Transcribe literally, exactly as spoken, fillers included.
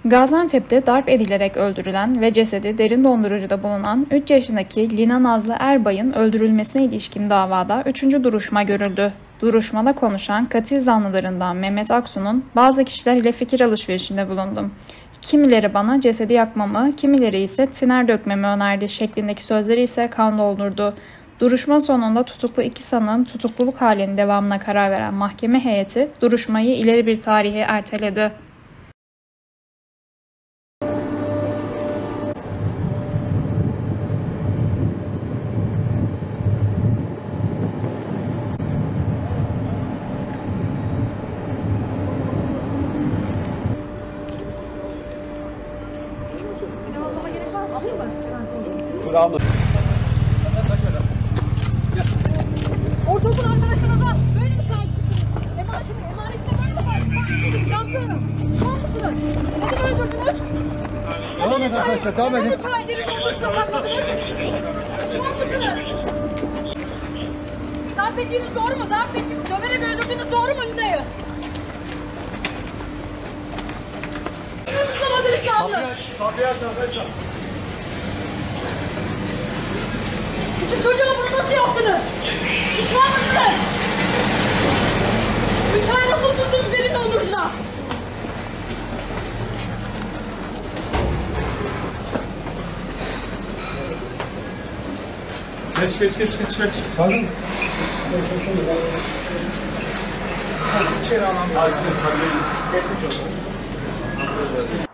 Gaziantep'te darp edilerek öldürülen ve cesedi derin dondurucuda bulunan üç yaşındaki Lina Nazlı Erbay'ın öldürülmesine ilişkin davada üçüncü duruşma görüldü. Duruşmada konuşan katil zanlılarından Mehmet Aksu'nun bazı kişiler ile fikir alışverişinde bulundum. Kimileri bana cesedi yakmamı, kimileri ise tiner dökmemi önerdi şeklindeki sözleri ise kan doldurdu. Duruşma sonunda tutuklu iki sanığın tutukluluk halinin devamına karar veren mahkeme heyeti duruşmayı ileri bir tarihe erteledi. Kur'an'ı. Ortaokul arkadaşınıza böyle mi sahipsiniz? Emanetine, emanetine böyle mi sahipsiniz? Şanslı Hanım, tamam mısınız? Neden öldürdünüz? Devam edin arkadaşlar, devam edin. Neden üç ay derin dondurucuda sakladınız? Pişman mısınız? Darp ettiğiniz doğru mu? Darp ettiğiniz, döverek öldürdüğünüz doğru mu Lina'yı? Nasıl sızamadınız yalnız? Kapıyı aç arkadaşlar. Küçük çocuğa bunu nasıl yaptınız? Pişman mısınız? Üç ay nasıl tuttunuz derin dondurucuda? Geç geç geç geç geç. Sakin. İçeri alalım. Geçmiş olsun.